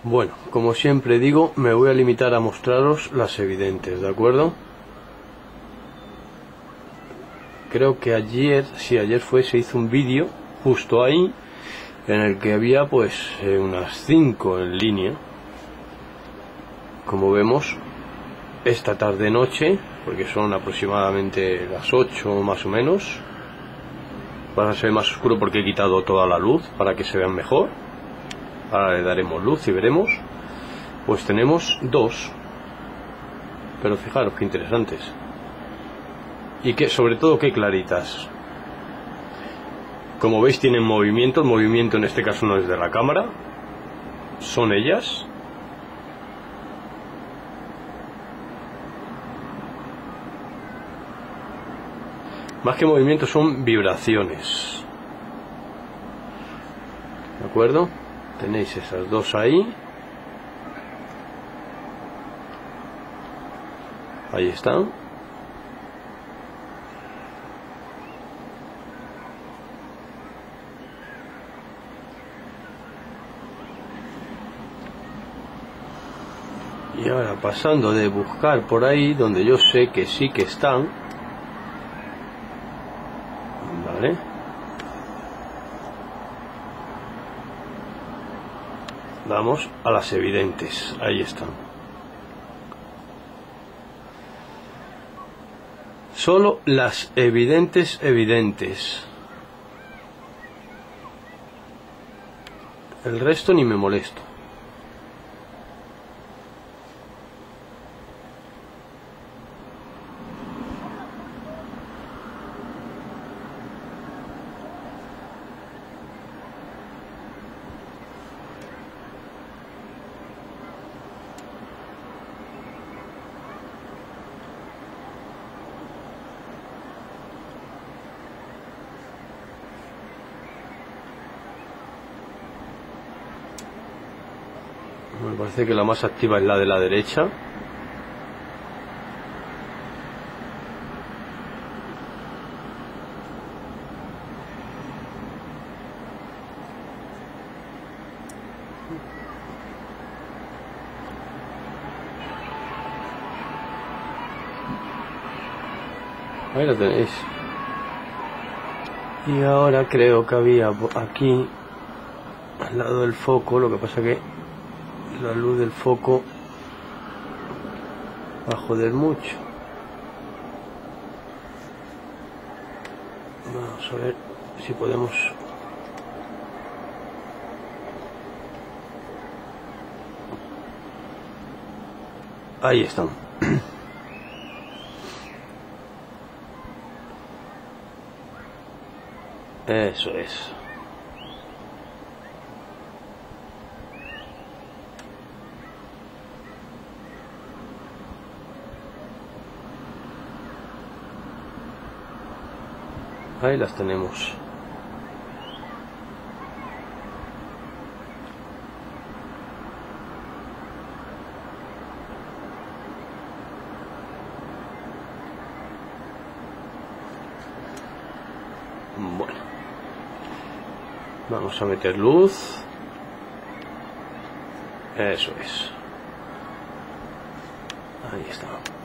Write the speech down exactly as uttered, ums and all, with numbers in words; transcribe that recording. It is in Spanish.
Bueno, como siempre digo, me voy a limitar a mostraros las evidentes, ¿de acuerdo? Creo que ayer, sí, ayer fue, se hizo un vídeo justo ahí, en el que había pues eh, unas cinco en línea. Como vemos, esta tarde noche, porque son aproximadamente las ocho más o menos, va a ser más oscuro porque he quitado toda la luz para que se vean mejor. Ahora le daremos luz y veremos. Pues tenemos dos, pero fijaros qué interesantes, y que sobre todo qué claritas. Como veis tienen movimiento, el movimiento en este caso no es de la cámara, son ellas. Más que movimiento son vibraciones, ¿de acuerdo? Tenéis esas dos ahí. Ahí están. Y ahora pasando de buscar por ahí donde yo sé que sí que están. Vale. Vamos a las evidentes. Ahí están. Solo las evidentes evidentes. El resto ni me molesto. Me parece que la más activa es la de la derecha. Ahí la tenéis. Y ahora creo que había aquí al lado del foco, lo que pasa que la luz del foco va a joder mucho. Vamos a ver si podemos. Ahí están. Eso es. Ahí las tenemos. Bueno, vamos a meter luz. Eso es. Ahí está.